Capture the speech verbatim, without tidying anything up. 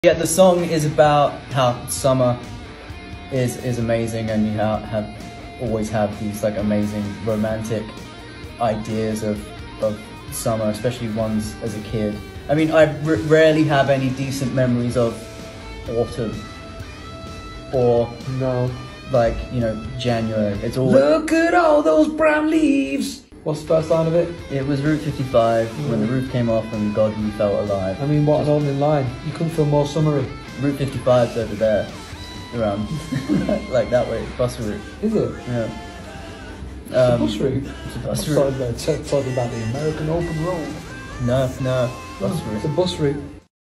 Yeah, the song is about how summer is is amazing, and you have, have always have these like amazing romantic ideas of of summer, especially ones as a kid. I mean, I r rarely have any decent memories of autumn or no, like you know January. It's all look at all those brown leaves. What's the first line of it? It was Route fifty-five mm. when the roof came off and God you felt alive. I mean, what an opening line. You couldn't feel more summery. Route fifty-five's over there, around like that way. Bus route. Is it? Yeah. It's Um, a bus route. It's a bus I'm route. sorry, about, talking about the American Open Road. No, no, bus Oh, route. it's a bus route.